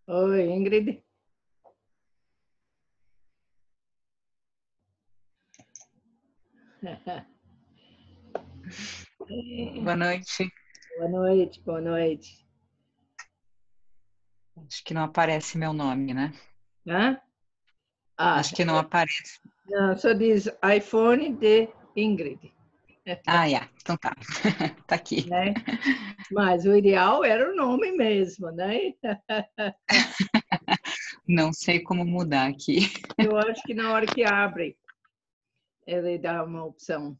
Oi, Ingrid. Boa noite. Boa noite, boa noite. Acho que não aparece meu nome, né? Hã? Ah, Acho que não aparece. não, só diz iPhone de Ingrid, Ah, então tá. Tá aqui. né? Mas o ideal era o nome mesmo, né? Não sei como mudar aqui. Eu acho que na hora que abre, ele dá uma opção,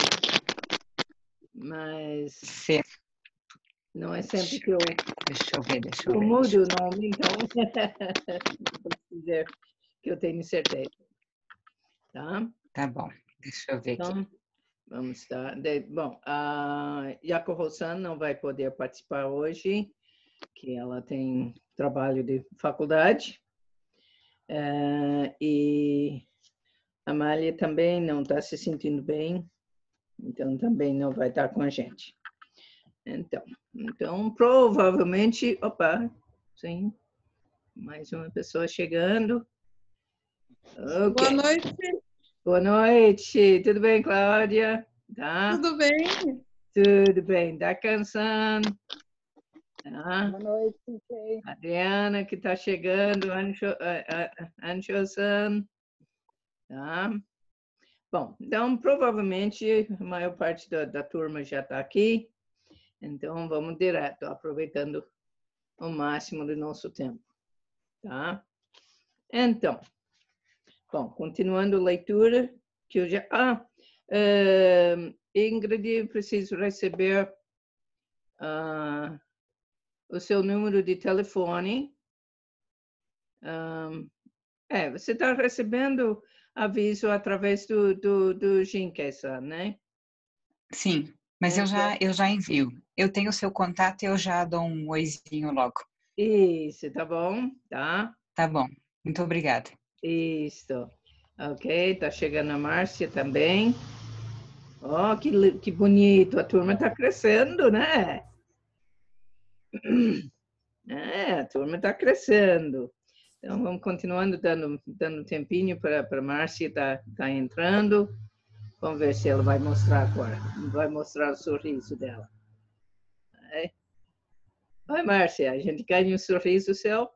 mas Cê- não é sempre que eu, Deixa eu ver, deixa eu eu ver. mudo o nome, então vou dizer que eu tenho certeza, tá? Tá bom, deixa eu ver aqui. Então, vamos estar. Bom, a Yako Rossan não vai poder participar hoje, que ela tem trabalho de faculdade. E a Amália também não está se sentindo bem, então também não vai estar com a gente. Então provavelmente, opa, sim, mais uma pessoa chegando. Ok. Boa noite, Boa noite, tudo bem, Cláudia? Tá? tudo bem? Tudo bem, tá cansando? Tá? Boa noite, Kay. Adriana, que está chegando, Ancho-san, tá? Bom, então, provavelmente, a maior parte da turma já está aqui, então vamos direto, aproveitando o máximo do nosso tempo, tá? Então, bom, continuando a leitura, que eu já... Ingrid, preciso receber o seu número de telefone. Você está recebendo aviso através do Ginkesa, né? Sim, mas Então, eu já envio. Eu tenho o seu contato e eu já dou um oizinho logo. isso, tá bom? Tá? Tá bom, muito obrigada. Isso. Ok, tá chegando a Márcia também. Oh, que bonito, a turma tá crescendo, né? A turma tá crescendo. Então, vamos continuando dando tempinho para a Márcia tá entrando. Vamos ver se ela vai mostrar agora. Vai mostrar o sorriso dela. Oi, Márcia, a gente cai em um sorriso seu?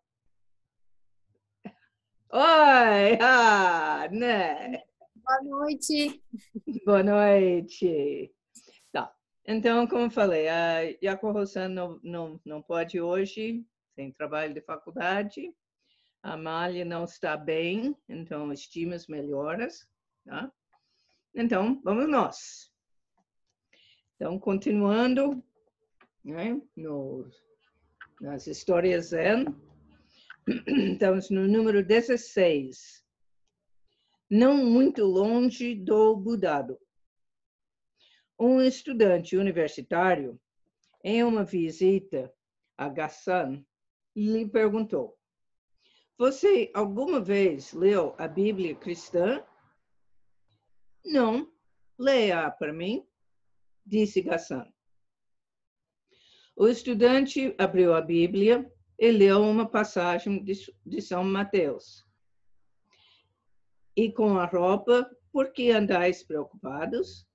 Oi, né? Boa noite. Boa noite. Tá. Então, como eu falei, a Yako Rossan não pode hoje, tem trabalho de faculdade. A Amália não está bem, então estimas melhoras, tá? Então, vamos nós. Então, continuando, né, nas histórias Zen, estamos no número 16. Não muito longe do Budado. Um estudante universitário, em uma visita a Gassan, lhe perguntou: Você alguma vez leu a Bíblia cristã? Não, leia para mim, disse Gassan. O estudante abriu a Bíblia e leu uma passagem de São Mateus. E com a roupa, por que andais preocupados?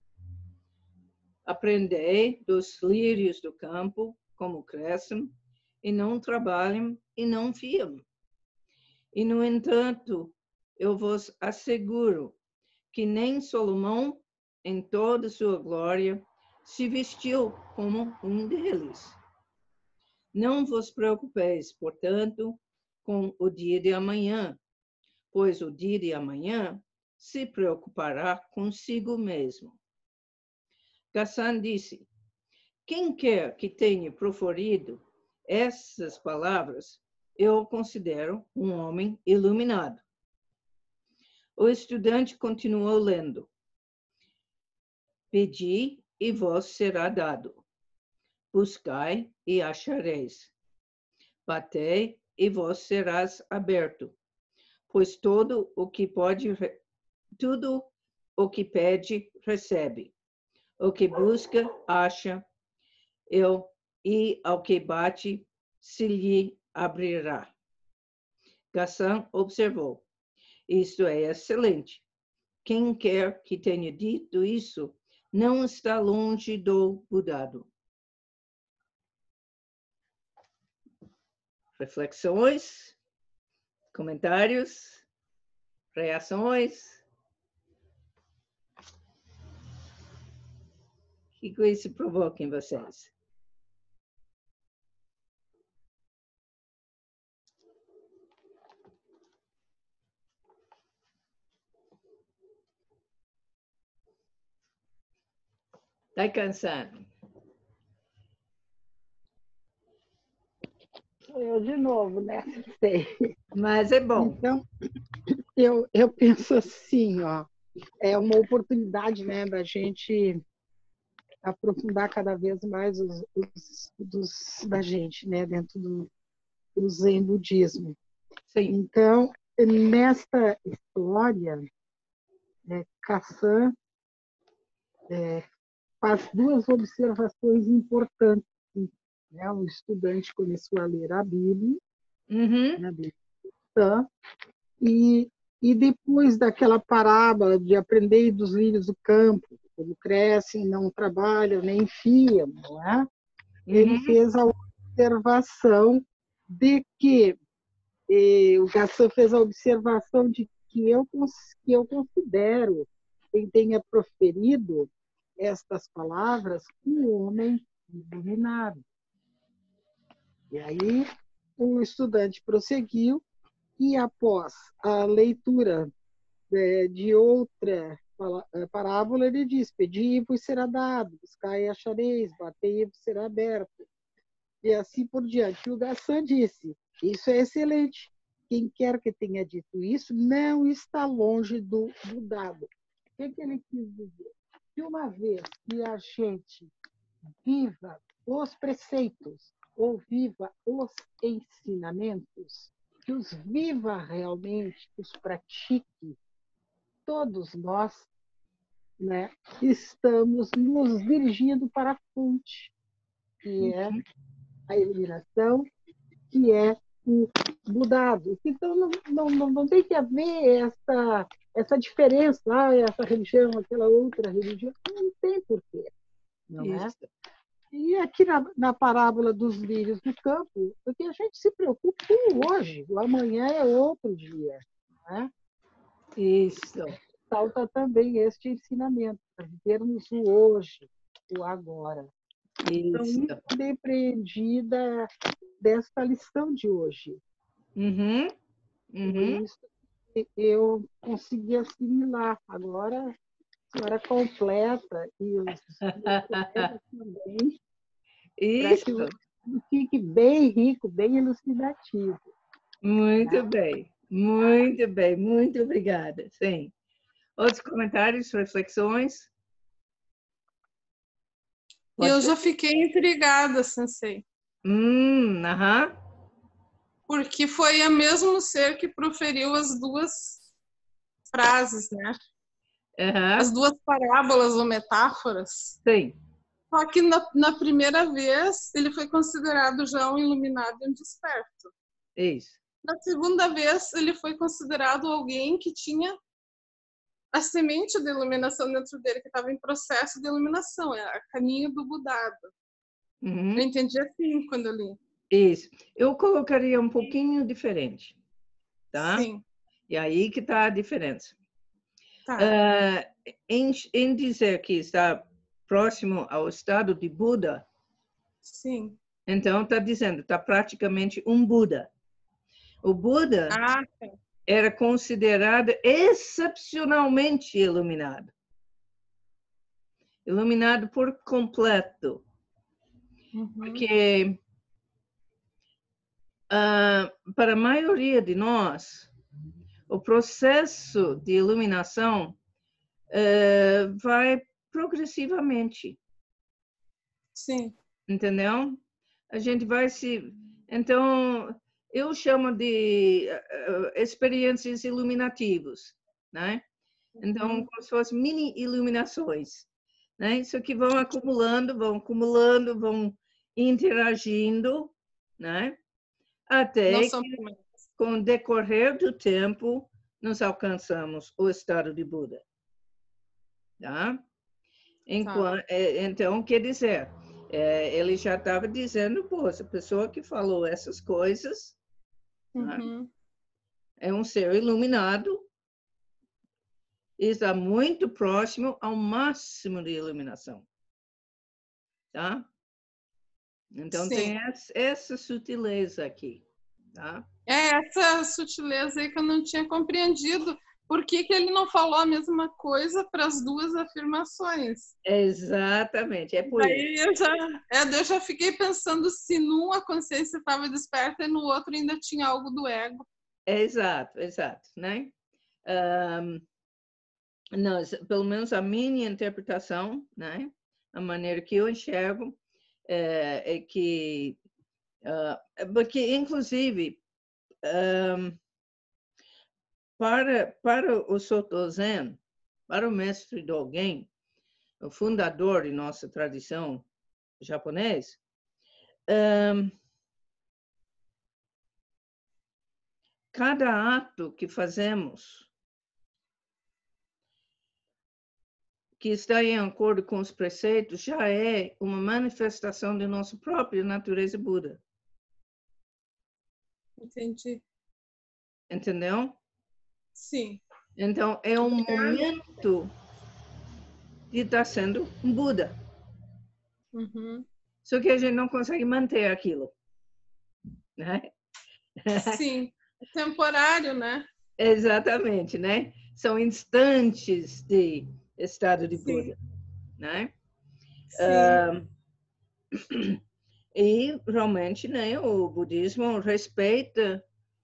Aprendei dos lírios do campo como crescem, e não trabalham e não fiam. E, no entanto, eu vos asseguro que nem Salomão, em toda sua glória, se vestiu como um deles. Não vos preocupeis, portanto, com o dia de amanhã, pois o dia de amanhã se preocupará consigo mesmo. Gassan disse: Quem quer que tenha proferido essas palavras, eu considero um homem iluminado. O estudante continuou lendo. Pedi e vos será dado. Buscai e achareis. Batei e vos serás aberto. Pois tudo o que pede, recebe. O que busca, acha. E ao que bate, se lhe abrirá. Gassan observou. Isto é excelente. Quem quer que tenha dito isso não está longe do mudado. Reflexões, comentários, reações. O que isso provoca em vocês? Está cansando? Eu de novo, né? Sei. Mas é bom. Então, eu penso assim, ó, é uma oportunidade, né, da gente aprofundar cada vez mais os estudos da gente, né, dentro do Zen budismo. Sim. Então, nesta história, Kassan faz duas observações importantes. Né? O estudante começou a ler a Bíblia, Uhum. a Bíblia cristã, e depois daquela parábola de aprender dos lírios do campo, quando crescem, não trabalham, nem fiam, não é? Ele fez a observação de que, o Gassan fez a observação de que eu considero quem tenha proferido estas palavras um homem iluminado. E aí o estudante prosseguiu e, após a leitura de outra parábola, ele diz: pedi e vos será dado, buscai e achareis, batei e vos será aberto. E assim por diante. E o Gassan disse: isso é excelente. Quem quer que tenha dito isso não está longe do dado. O que ele quis dizer? Que uma vez que a gente viva os preceitos ou viva os ensinamentos, que os viva realmente, que os pratique, todos nós, né, estamos nos dirigindo para a fonte, que é a iluminação, que é o mudado. Então, não tem que haver essa diferença, essa religião, aquela outra religião. Não tem porquê, não é? E aqui na parábola dos lírios do campo, porque a gente se preocupa com o hoje, o amanhã é outro dia. Não é? Isso. Falta também este ensinamento, para vivermos o hoje, o agora. Então, isso é depreendida desta lição de hoje. Isso eu consegui assimilar. Agora, a senhora completa e os colegas também, para que o estudo fique bem rico, bem elucidativo. Muito bem, muito bem, muito obrigada. Sim. Outros comentários, reflexões? Eu já fiquei intrigada, Sensei. Porque foi o mesmo ser que proferiu as duas frases, né? As duas parábolas ou metáforas. Sim. Só que na primeira vez ele foi considerado já um iluminado e um desperto. Isso. Na segunda vez ele foi considerado alguém que tinha a semente de iluminação dentro dele, que estava em processo de iluminação, é a caminho do Budado. Eu entendi assim quando eu li. Isso. Eu colocaria um pouquinho diferente, tá? Sim. E aí que está a diferença. Tá. Em dizer que está próximo ao estado de Buda, sim. Então está dizendo, está praticamente um Buda. O Buda era considerado excepcionalmente iluminado. Iluminado por completo. Porque para a maioria de nós, o processo de iluminação vai progressivamente. Sim. Entendeu? A gente vai se... Então, eu chamo de experiências iluminativas, né? Então, como se fossem mini iluminações, né? Isso que vão acumulando, vão interagindo, né? Até Não são com o decorrer do tempo, nós alcançamos o estado de Buda. Tá? Então, quer dizer, ele já estava dizendo, pô, essa pessoa que falou essas coisas, tá? É um ser iluminado e está muito próximo ao máximo de iluminação. Tá? Então, Sim. tem essa sutileza aqui. Tá? Essa sutileza aí que eu não tinha compreendido. Por que ele não falou a mesma coisa para as duas afirmações? Exatamente, é por isso. Eu já fiquei pensando se num a consciência estava desperta e no outro ainda tinha algo do ego. Exato, né? Pelo menos a minha interpretação, né? A maneira que eu enxergo é que, porque inclusive para o Soto Zen, para o mestre Dogen, o fundador de nossa tradição japonesa, cada ato que fazemos que está em acordo com os preceitos já é uma manifestação de nossa própria natureza Buda. Entendi. Entendeu? Sim. Então, é um momento de estar sendo um Buda. Só que a gente não consegue manter aquilo. Né? Sim. É temporário, né? Exatamente, né? São instantes de estado de Buda. Né? E realmente, né, o budismo respeita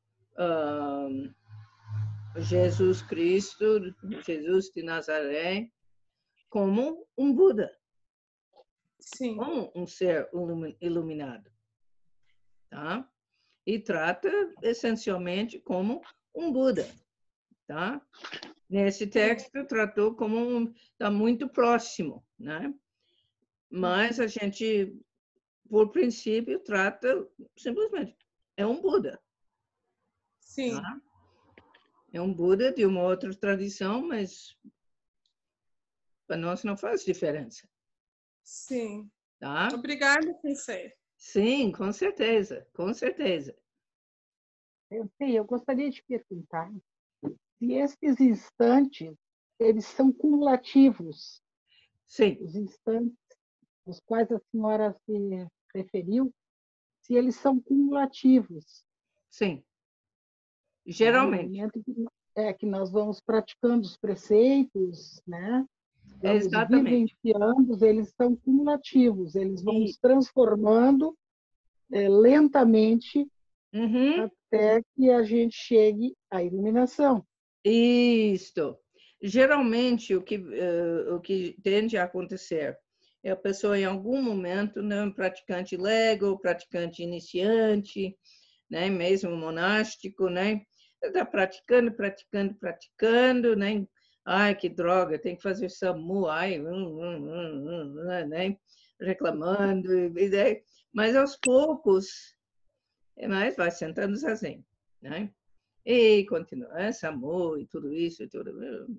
Jesus Cristo, Jesus de Nazaré, como um Buda, Sim. como um ser iluminado, tá? E trata essencialmente como um Buda, tá? Nesse texto tratou como está muito próximo, né? Mas a gente, por princípio, trata simplesmente é um Buda. Sim. Tá? É um Buda de uma outra tradição, mas para nós não faz diferença. Sim. Tá? Obrigada, Sensei. Sim, com certeza, com certeza. Eu gostaria de perguntar se esses instantes, eles são cumulativos. Sim. Os instantes aos quais a senhora se referiu, se eles são cumulativos. Sim. Geralmente. No momento que nós vamos praticando os preceitos, né? Vamos vivenciando, eles são cumulativos, eles vão se transformando lentamente até que a gente chegue à iluminação. Isso. Geralmente, o que tende a acontecer é a pessoa, em algum momento, né, um praticante leigo, praticante iniciante, né, mesmo monástico, né, está praticando, né, ai, que droga, tem que fazer SAMU, ai, né, reclamando, mas aos poucos, mas vai sentando zazen, né? E continua, SAMU e tudo isso e tudo.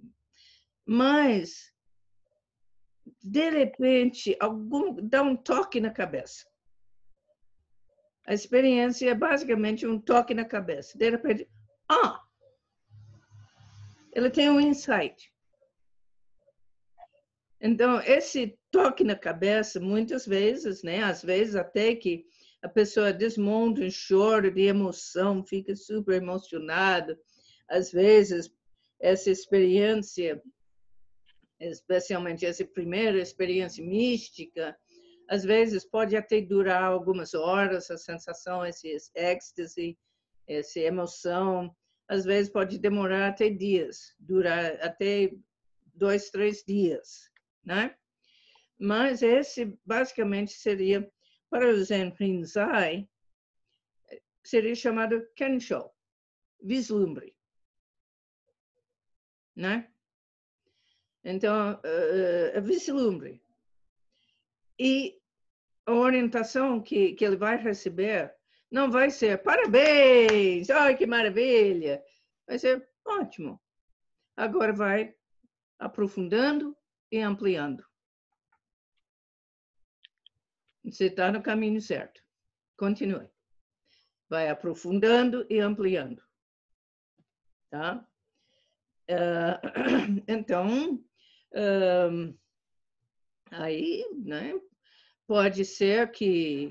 Mas, de repente, dá um toque na cabeça. A experiência é basicamente um toque na cabeça. De repente, ele tem um insight. Então, esse toque na cabeça, muitas vezes, né? Às vezes até que a pessoa desmonta um choro de emoção, fica super emocionada. Às vezes, essa experiência, especialmente essa primeira experiência mística, às vezes pode até durar algumas horas, a sensação, esse êxtase, essa emoção. Às vezes pode demorar até dias, durar até 2, 3 dias, né? Mas esse basicamente seria, para o Zen Rinzai, seria chamado Kensho, vislumbre, né? Então, é vislumbre. E a orientação que ele vai receber Não vai ser parabéns, ai que maravilha. Vai ser ótimo. Agora vai aprofundando e ampliando. Você está no caminho certo. Continue. Vai aprofundando e ampliando. Tá? Então, aí, né, pode ser que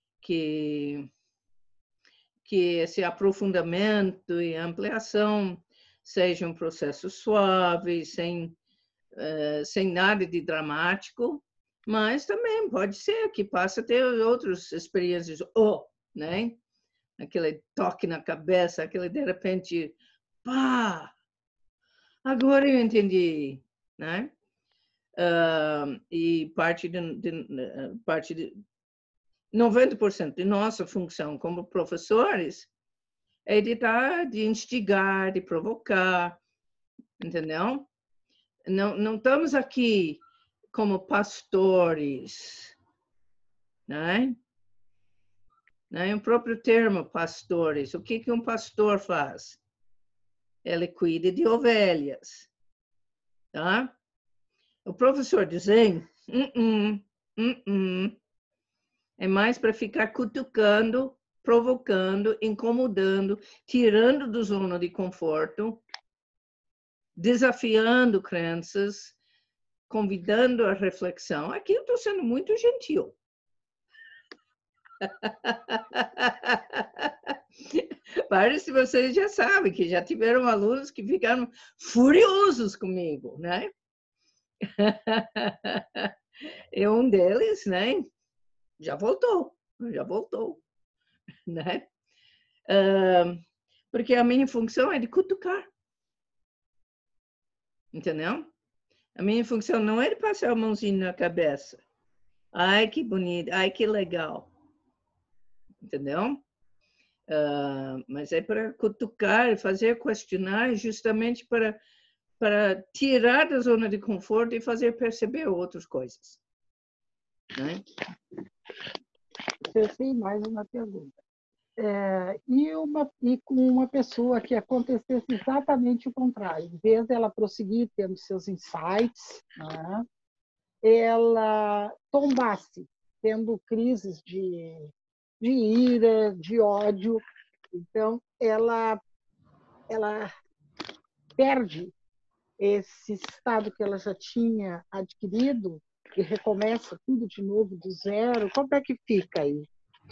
esse aprofundamento e ampliação seja um processo suave, sem nada de dramático, mas também pode ser que passe a ter outras experiências, né? Aquele toque na cabeça, aquele de repente, pá, agora eu entendi, né? E parte de 90% de nossa função como professores é de instigar, de provocar, entendeu? Não estamos aqui como pastores, né? O próprio termo pastores, o que um pastor faz? Ele cuida de ovelhas, tá? O professor de Zen, é mais para ficar cutucando, provocando, incomodando, tirando do zona de conforto, desafiando crenças, convidando a reflexão. Aqui eu estou sendo muito gentil. Vários de vocês já sabem que já tiveram alunos que ficaram furiosos comigo, né? E um deles, né? Já voltou, né? Porque a minha função é de cutucar, entendeu? A minha função não é de passar a mãozinha na cabeça. Ai, que bonito, ai, que legal, entendeu? Mas é para cutucar, fazer questionar, justamente para tirar da zona de conforto e fazer perceber outras coisas. Né? Eu tenho mais uma pergunta. E com uma pessoa que acontecesse exatamente o contrário, em vez dela prosseguir tendo seus insights, né, ela tombasse, tendo crises de ira, de ódio, então ela perde esse estado que ela já tinha adquirido e recomeça tudo de novo do zero. Como é que fica aí?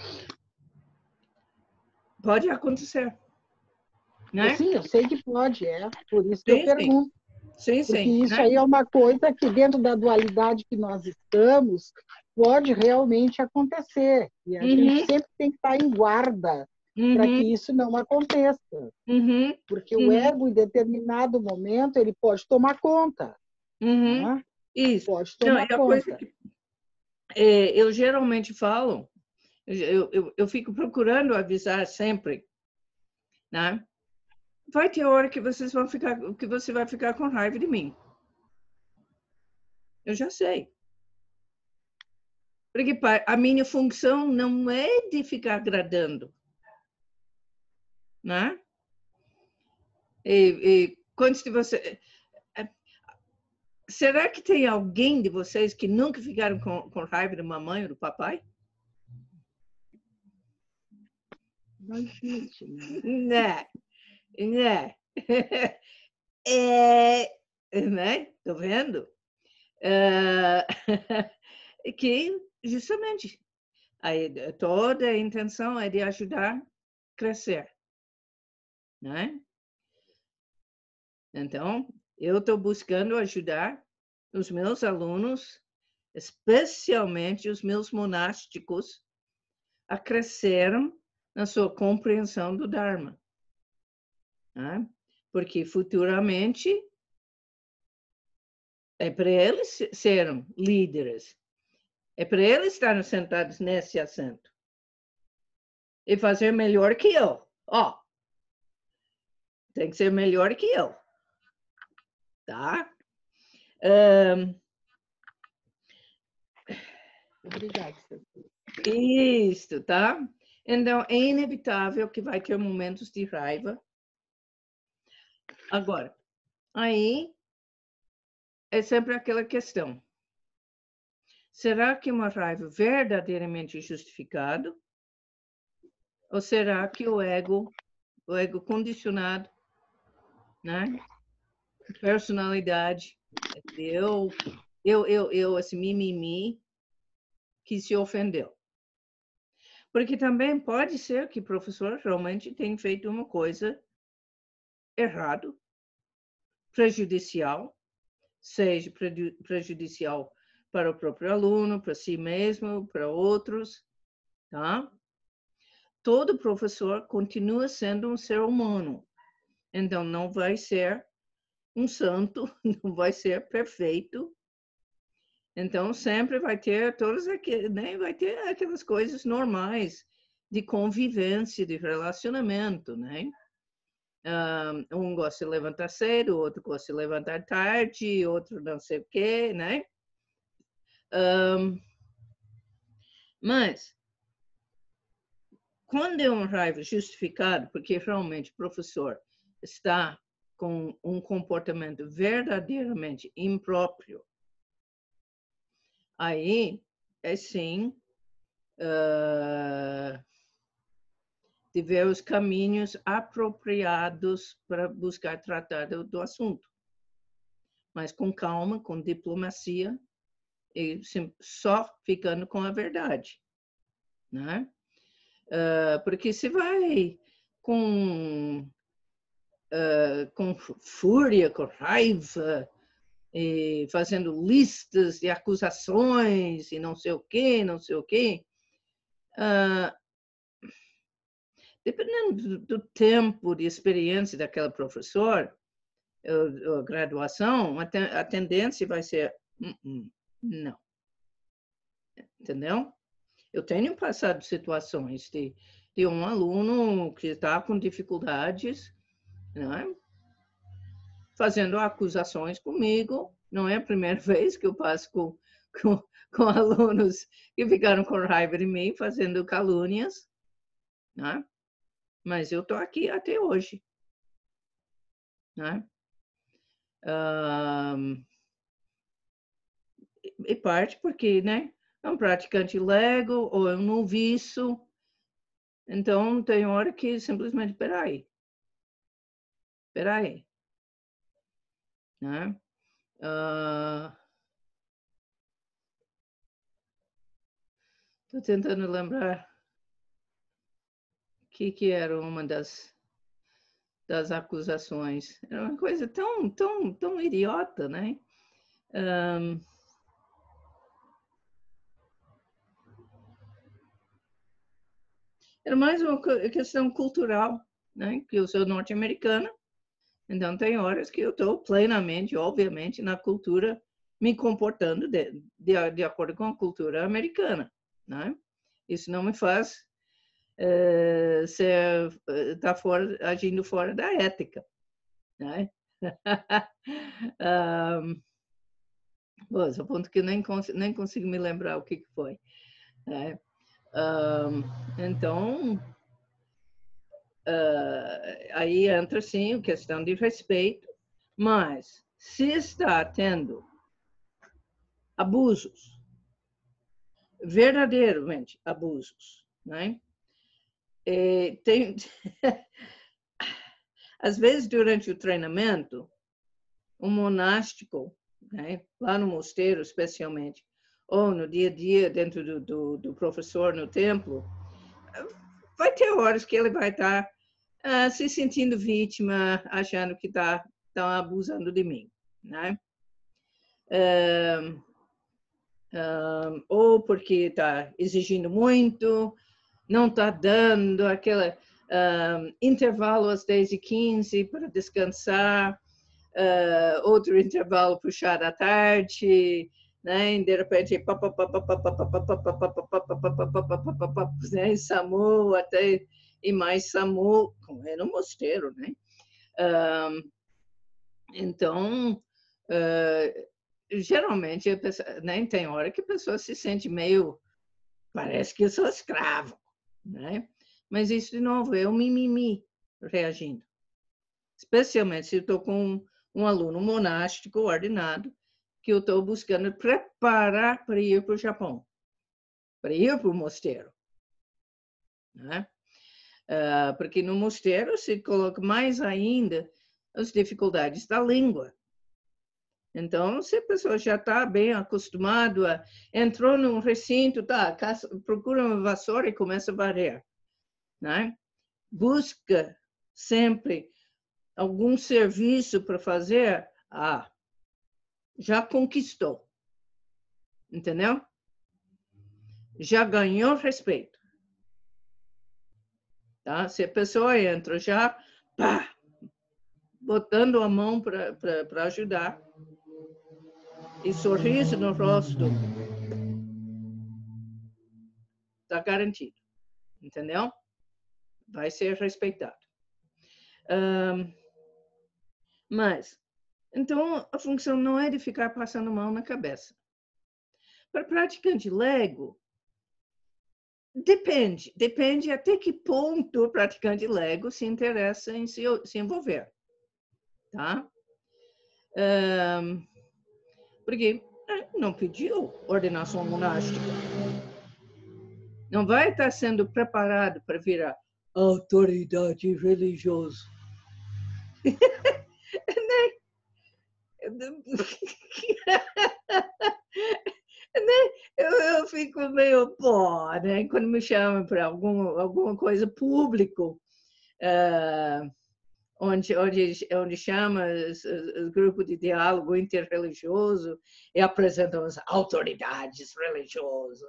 Pode acontecer. Né? Sim, eu sei que pode, por isso que eu pergunto. Sim, porque isso né? aí é uma coisa que, dentro da dualidade que nós estamos, pode realmente acontecer. E a gente sempre tem que estar em guarda para que isso não aconteça. Porque o ego, em determinado momento, ele pode tomar conta. Né? Isso. Pode tomar conta. Eu geralmente falo, eu fico procurando avisar sempre, né? Vai ter hora que você vai ficar com raiva de mim. Eu já sei. Porque a minha função não é de ficar agradando, né? Quantos de você... Será que tem alguém de vocês que nunca ficaram com raiva da mamãe ou do papai? Não existe, né? Né? Né? Tô vendo? Que justamente toda a intenção é de ajudar a crescer, né? Então, eu estou buscando ajudar os meus alunos, especialmente os meus monásticos, a crescerem na sua compreensão do Dharma, né? Porque futuramente é para eles serem líderes. É para eles estarem sentados nesse assento. E fazer melhor que eu. Tem que ser melhor que eu. Tá? Obrigada. Isso, tá? Então, é inevitável que vai ter momentos de raiva. Agora, aí é sempre aquela questão. Será que uma raiva verdadeiramente justificada? Ou será que o ego condicionado, né? Personalidade, esse mimimi, que se ofendeu? Porque também pode ser que o professor realmente tenha feito uma coisa errada, prejudicial, seja prejudicial para o próprio aluno, para si mesmo, para outros, tá? Todo professor continua sendo um ser humano, então não vai ser um santo, não vai ser perfeito. Então sempre vai ter vai ter aquelas coisas normais de convivência, de relacionamento, né? Um gosta de levantar cedo, outro gosta de levantar tarde, outro não sei o quê, né? Mas, quando é uma raiva justificada, porque realmente o professor está com um comportamento verdadeiramente impróprio, aí é sim de ver os caminhos apropriados para buscar tratar do assunto. Mas com calma, com diplomacia, e só ficando com a verdade, né? Porque se vai com fúria, com raiva, e fazendo listas de acusações e não sei o quê, dependendo do tempo de experiência daquela professora, graduação, a tendência vai ser não. Entendeu? Eu tenho passado situações de um aluno que está com dificuldades, né? Fazendo acusações comigo. Não é a primeira vez que eu passo com alunos que ficaram com raiva de mim, fazendo calúnias, né? Mas eu estou aqui até hoje, né? E parte porque, né? É um praticante leigo ou é um noviço. Então, tem hora que simplesmente, peraí. Né? Estou tentando lembrar que era uma das acusações. Era uma coisa tão idiota, né? Era mais uma questão cultural, né? Que eu sou norte-americana, então tem horas que eu estou plenamente, obviamente, na cultura, me comportando de acordo com a cultura americana, né? Isso não me faz tá agindo fora da ética, né? Só ponto que nem consigo me lembrar o que foi, né? Então, aí entra sim a questão de respeito, mas se está tendo abusos, verdadeiramente abusos, né? Às vezes, durante o treinamento, um monástico, né, lá no mosteiro especialmente, ou no dia a dia dentro do professor no templo, vai ter horas que ele vai estar se sentindo vítima, achando que estão abusando de mim, né? Ou porque está exigindo muito, não está dando aquele intervalo às 10h15 para descansar, outro intervalo puxado à tarde, né? E de repente, né? SAMU até e mais SAMU, é no mosteiro, né? Então, geralmente, né, tem hora que a pessoa se sente meio, parece que eu sou escravo, né? Mas isso, de novo, é o mimimi reagindo. Especialmente se eu estou com um aluno monástico ordenado, que eu estou buscando preparar para ir para o Japão, para ir para o mosteiro. Né? Porque no mosteiro se coloca mais ainda as dificuldades da língua. Então, se a pessoa já está bem acostumada, entrou num recinto, procura uma vassoura e começa a varrer. Né? Busca sempre algum serviço para fazer, já conquistou. Entendeu? Já ganhou respeito. Tá? Se a pessoa entra já, botando a mão para ajudar, e sorriso no rosto, está garantido. Entendeu? Vai ser respeitado. Mas, então, a função não é de ficar passando mão na cabeça. Para praticante Lego, depende até que ponto o praticante Lego se interessa em se envolver. Tá? Porque não pediu ordenação monástica. Não vai estar sendo preparado para virar autoridade religiosa. Eu fico meio né? Quando me chamam para alguma coisa público, onde chama o grupo de diálogo interreligioso e apresentam as autoridades religiosas.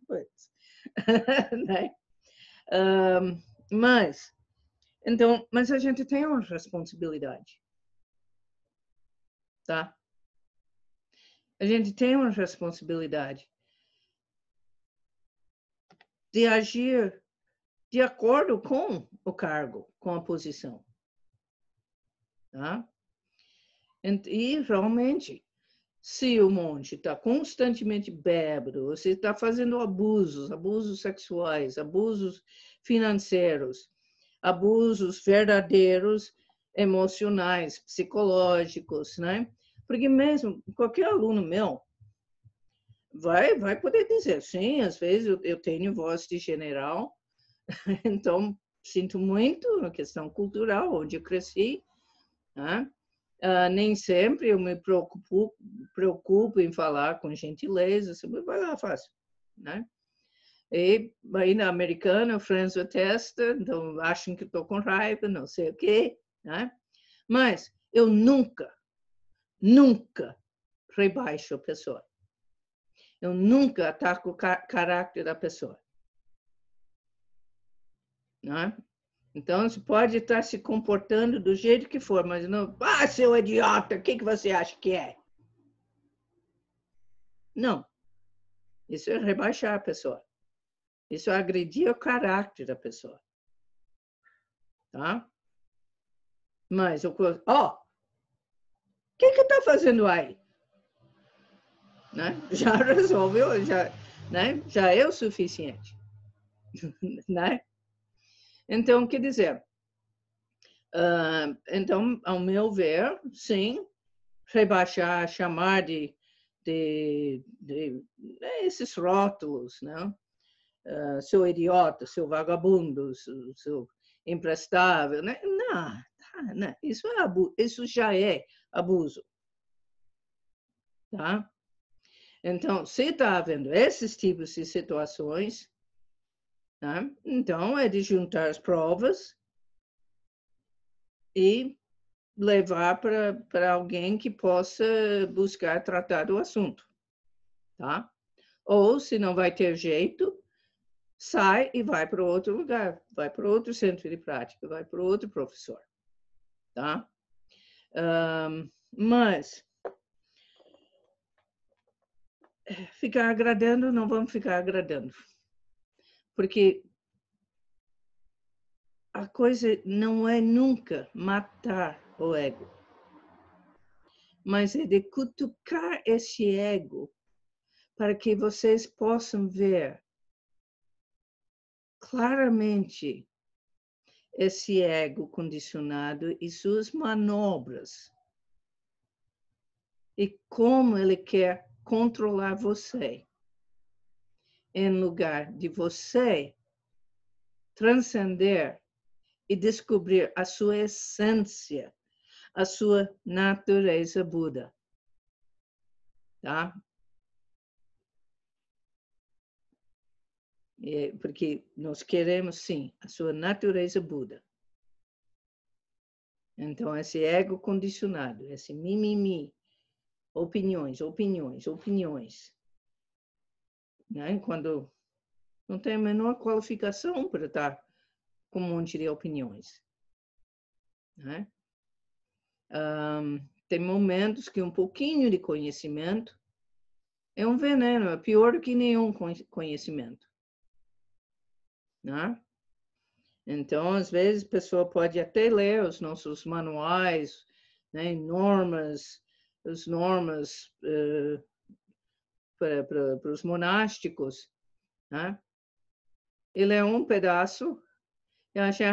Né? Mas a gente tem uma responsabilidade. Tá? A gente tem uma responsabilidade de agir de acordo com o cargo, com a posição. Tá? E realmente, se o monge está constantemente bêbado, se está fazendo abusos sexuais, abusos financeiros, abusos verdadeiros, emocionais, psicológicos, né? Porque mesmo qualquer aluno meu vai poder dizer, sim, às vezes eu tenho voz de general, então sinto muito a questão cultural, onde eu cresci, né? Nem sempre eu me preocupo em falar com gentileza, vai lá, faço, né? E aí na americana, franzo a testa, então acham que estou com raiva, não sei o quê, né? Mas eu nunca rebaixo a pessoa. Eu nunca ataco o caráter da pessoa. Né? Então, você pode estar se comportando do jeito que for, mas não... seu idiota, o que você acha que é? Não. Isso é rebaixar a pessoa. Isso é agredir o caráter da pessoa. Tá? Mas, o que está fazendo aí? Né? Já resolveu, já é o suficiente. Né? Então, quer dizer, então, ao meu ver, sim, rebaixar, chamar de esses rótulos, né? Seu idiota, seu vagabundo, seu imprestável, né? Não, isso já é abuso. Tá? Então, se está havendo esses tipos de situações, né? Então é de juntar as provas e levar para alguém que possa buscar tratar do assunto. Tá? Ou, se não vai ter jeito, sai e vai para outro lugar, vai para outro centro de prática, vai para outro professor. Tá? Mas ficar agradando, não vamos ficar agradando. Porque a coisa não é nunca matar o ego, mas é de cutucar esse ego para que vocês possam ver claramente esse ego condicionado e suas manobras. E como ele quer controlar você, em lugar de você transcender e descobrir a sua essência, a sua natureza Buda. Tá? Porque nós queremos, sim, a sua natureza Buda. Então, esse ego condicionado, esse mimimi, opiniões, né? Quando não tem a menor qualificação para estar com um monte de opiniões. Né? Tem momentos que um pouquinho de conhecimento é um veneno, é pior do que nenhum conhecimento. Né? Então, às vezes, a pessoa pode até ler os nossos manuais, né, as normas para os monásticos. Né? E lê um pedaço e acha,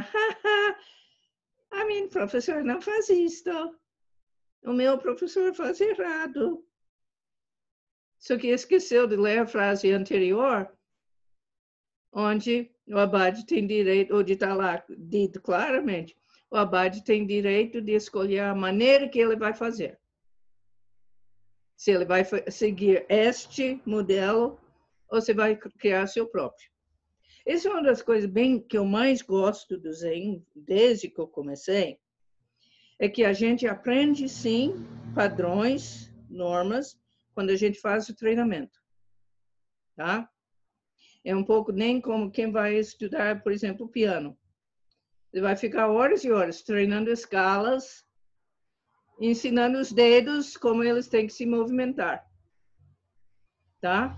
a minha professora não faz isto. O meu professor faz errado. Só que esqueceu de ler a frase anterior, onde o abade tem direito, ou de estar lá dito claramente, o abade tem direito de escolher a maneira que ele vai fazer. Se ele vai seguir este modelo, ou se vai criar seu próprio. Essa é uma das coisas que eu mais gosto do Zen, desde que eu comecei, é que a gente aprende, sim, padrões, normas, quando a gente faz o treinamento. Tá? É um pouco nem como quem vai estudar, por exemplo, piano. Você vai ficar horas e horas treinando escalas, ensinando os dedos como eles têm que se movimentar. Tá?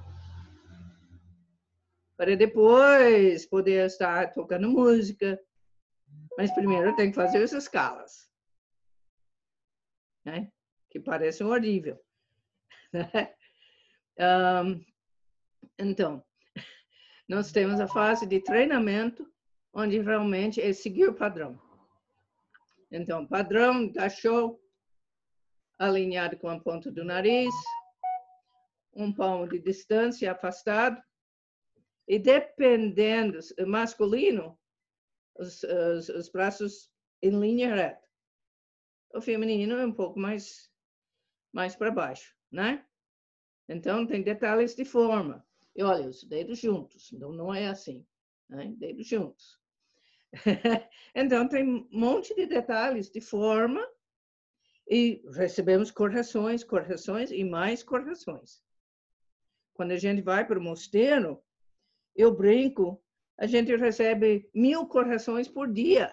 Para depois poder estar tocando música. Mas primeiro tem que fazer as escalas. Né? Que parecem horrível. Então, nós temos a fase de treinamento, onde realmente é seguir o padrão. Então, padrão da show, alinhado com a ponta do nariz, um palmo de distância, afastado, e dependendo, masculino, os braços em linha reta. O feminino é um pouco mais para baixo, né? Então, tem detalhes de forma. E olha, os dedos juntos, então não é assim, né? Dedos juntos. Então, tem um monte de detalhes de forma e recebemos correções e mais correções. Quando a gente vai para o mosteiro, eu brinco, a gente recebe 1000 correções por dia.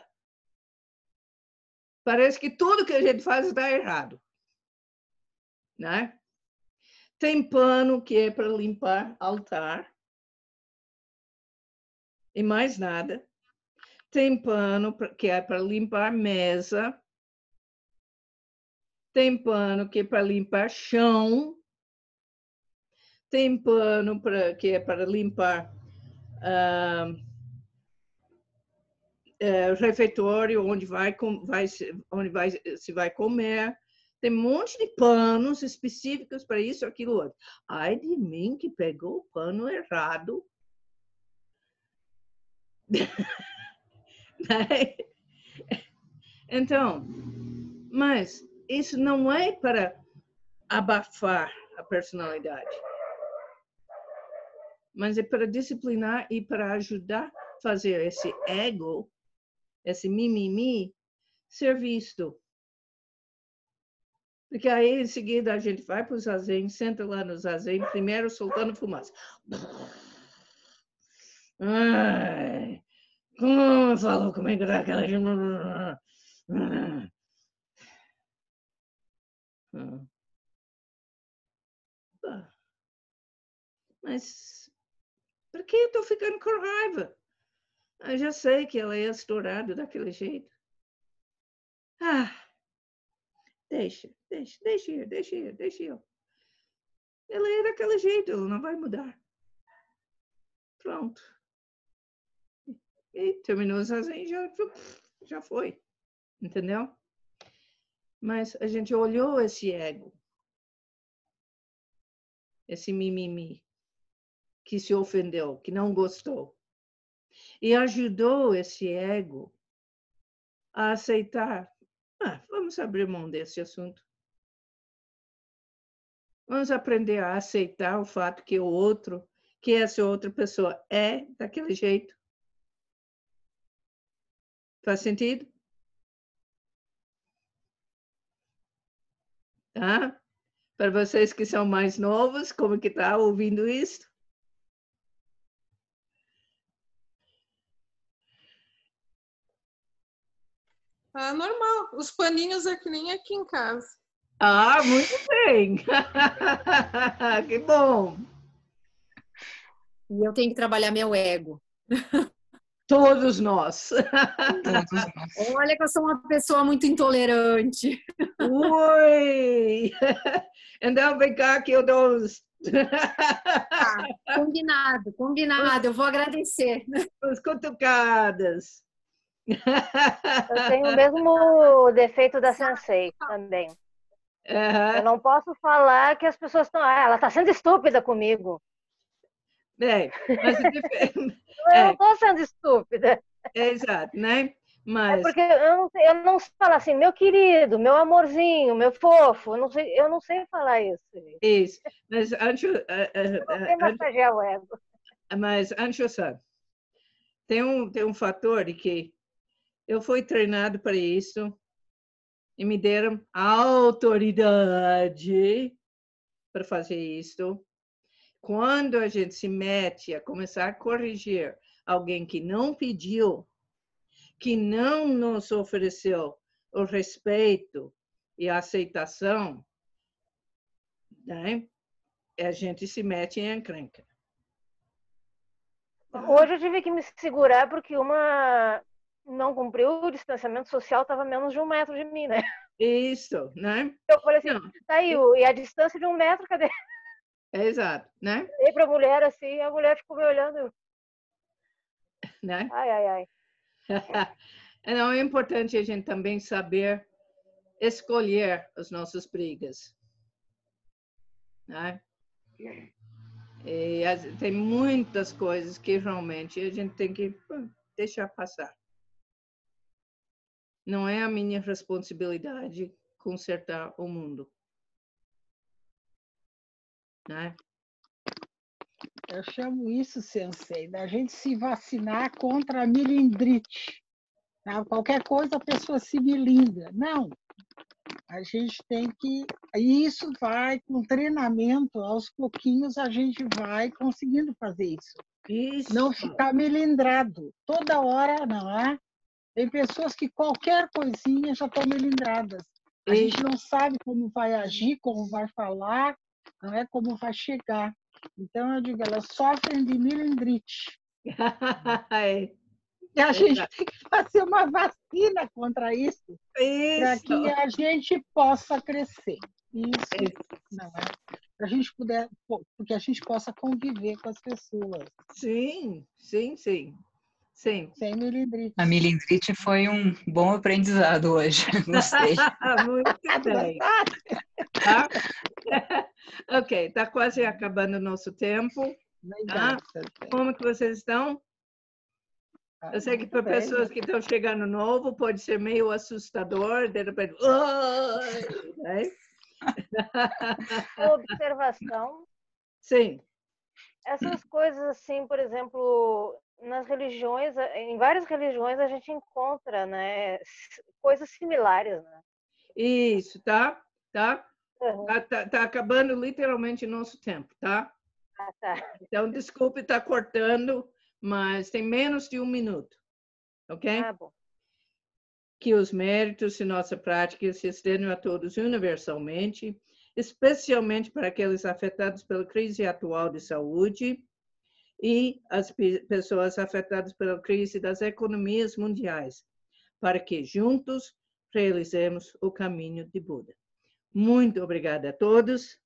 Parece que tudo que a gente faz está errado. Né? Tem pano que é para limpar altar. E mais nada. Tem pano que é para limpar mesa. Tem pano que é para limpar chão. Tem pano que é para limpar refeitório, onde se vai comer. Tem um monte de panos específicos para isso, aquilo outro. Ai de mim que pegou o pano errado. Então, mas isso não é para abafar a personalidade, mas é para disciplinar e para ajudar a fazer esse ego, esse mimimi, ser visto. Porque aí, em seguida, a gente vai para o zazen, senta lá no zazen, primeiro soltando fumaça. Ai, como falou, como é que dá aquela... Mas por que eu estou ficando com raiva? Eu já sei que ela é estourada daquele jeito. Deixa ir. Ela é daquele jeito, ela não vai mudar. Pronto. E terminou sozinho, já já foi, entendeu? Mas a gente olhou esse ego, esse mimimi, que se ofendeu, que não gostou, e ajudou esse ego a aceitar. Vamos abrir mão desse assunto. Vamos aprender a aceitar o fato que o outro, que essa outra pessoa é daquele jeito. Faz sentido? Tá? Para vocês que são mais novos, como que tá ouvindo isso? Normal. Os paninhos é que nem aqui em casa. Muito bem. Que bom. E eu tenho que trabalhar meu ego. Todos nós. Todos nós. Olha que eu sou uma pessoa muito intolerante. Ui! Então, vem cá que eu dou uns... Combinado. Eu vou agradecer. Uns cutucadas. Eu tenho o mesmo defeito da Sensei também. Eu não posso falar que as pessoas estão... ela está sendo estúpida comigo. Mas eu não estou sendo estúpida. Exato, né? Mas... porque eu não sei falar assim, meu querido, meu amorzinho, meu fofo. Eu não sei falar isso. Isso. Mas antes... eu não sei massagear o ego. Mas, Ancho-san, tem um fator de que eu fui treinado para isso e me deram a autoridade para fazer isso. Quando a gente se mete a começar a corrigir alguém que não pediu, que não nos ofereceu o respeito e a aceitação, né? A gente se mete em encrenca. Hoje eu tive que me segurar porque uma não cumpriu o distanciamento social, estava a menos de 1 metro de mim, né? Isso, né? Eu falei assim, tá aí, e a distância de 1 metro, cadê? Exato, né? E para a mulher assim, a mulher ficou me olhando. Né? Ai. Não, é importante a gente também saber escolher as nossas brigas, né? E tem muitas coisas que realmente a gente tem que deixar passar. Não é a minha responsabilidade consertar o mundo, né? Eu chamo isso, Sensei, da gente se vacinar contra a milindrite. Tá? Qualquer coisa a pessoa se milindra. Não. A gente tem que... Isso vai, com treinamento, aos pouquinhos a gente vai conseguindo fazer isso. Isso. Não ficar melindrado. Toda hora, não é? Tem pessoas que qualquer coisinha já estão melindradas. A gente não sabe como vai agir, como vai falar, não é como vai chegar. Então, eu digo, elas sofrem de milindrite. E a gente tem que fazer uma vacina contra isso, para que a gente possa crescer. Isso, não é? Para a gente poder, porque a gente possa conviver com as pessoas. Sim. Sem milindrite. A milindrite foi um bom aprendizado hoje. Gostei. Muito bem. Tá? Ok, está quase acabando o nosso tempo. Tá? Como que vocês estão? Eu sei que para pessoas que estão chegando novo pode ser meio assustador, de repente. Né? Observação. Sim. Essas coisas assim, por exemplo, nas religiões, em várias religiões a gente encontra, né, coisas similares, né? Isso, tá? Uhum. Tá acabando literalmente o nosso tempo, tá? Tá. Então, desculpe estar cortando, mas tem menos de 1 minuto, ok? Bom. Que os méritos de nossa prática se estendam a todos universalmente, especialmente para aqueles afetados pela crise atual de saúde e as pessoas afetadas pela crise das economias mundiais, para que juntos realizemos o caminho de Buda. Muito obrigada a todos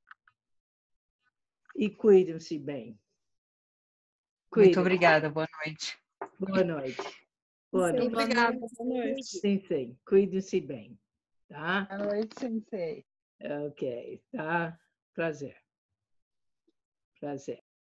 e cuidem-se bem. Muito obrigada, boa noite. Boa noite. Boa noite. Obrigada. Boa noite. Sensei, cuide-se bem, tá? Boa noite, Sensei. Ok, tá? Prazer. Prazer.